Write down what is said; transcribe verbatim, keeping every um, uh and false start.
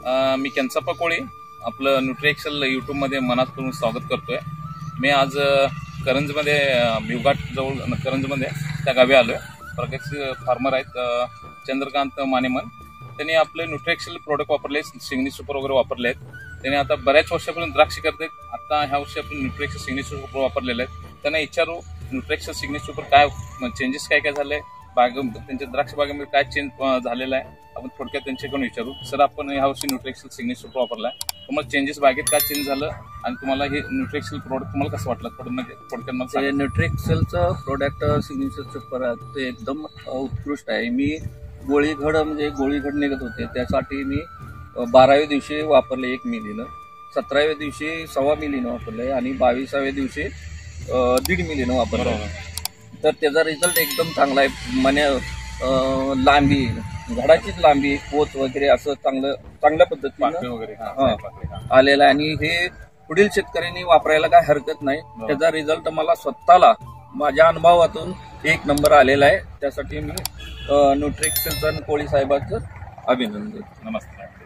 मी केंचप्पा कोळी आपलं न्यूट्रिएक्सेल यूट्यूबमध्ये मनातून स्वागत करतोय। मी आज करंजमध्ये भिवघाट जवळ करंजमध्ये त्या गावी आलोय। प्रगतशील फार्मर आहेत चंद्रकांत मानेमन, त्यांनी आपले न्यूट्रिएक्सेल प्रोडक्ट वापरले, सिग्नी सुपर वगैरे वापरले आहेत। त्यांनी आता बऱ्याच वर्षापर्यंत द्राक्ष करतात, आता ह्या वर्षी आपण न्यूट्रिएक्सेल सिग्नी सुपर वापरलेले आहेत। त्यांना विचारू न्यूट्रिएक्सेल सिग्नी सुपर काय चेंजेस काय काय झाले, बाग त्यांच्या द्राक्ष बागेमध्ये काय चेंज झालेला आहे आपण थोडक्यात त्यांच्याकडून विचारू। सर, आपण ह्या वर्षी न्यूट्रिएक्सेल सिग्नी सुपर वापरलाय, तुम्हाला चेंजेस बागेत काय चेंज झालं आणि तुम्हाला हे न्यूट्रिएक्सेल प्रोडक्ट तुम्हाला कसं वाटलं थोडं म्हणजे थोडक्यात मला सांगा। न्यूट्रिएक्सेलचं प्रोडक्ट सिग्नी सुपर ते एकदम उत्कृष्ट आहे। मी गोळीघड म्हणजे गोळीघड निघत होते त्यासाठी मी बाराव्या दिवशी वापरले एक मिलीनं, सतराव्या दिवशी सव्वा मिलीनं वापरले आणि बावीसाव्या दिवशी दीड मिलीनं वापरलं। तर त्याचा रिझल्ट एकदम चांगला आहे। म्हणजे लांबी झाडाची लांबी पोत वगैरे असं चांगलं चांगल्या पद्धतीने वगैरे आलेलं आहे आणि हे पुढील शेतकऱ्यांनी वापरायला काय हरकत नाही। त्याचा रिझल्ट मला स्वतःला माझ्या अनुभवातून एक नंबर आलेला आहे। त्यासाठी मी न्यूट्रिएक्सेलचं कोळी साहेबांचं अभिनंदन। नमस्ते।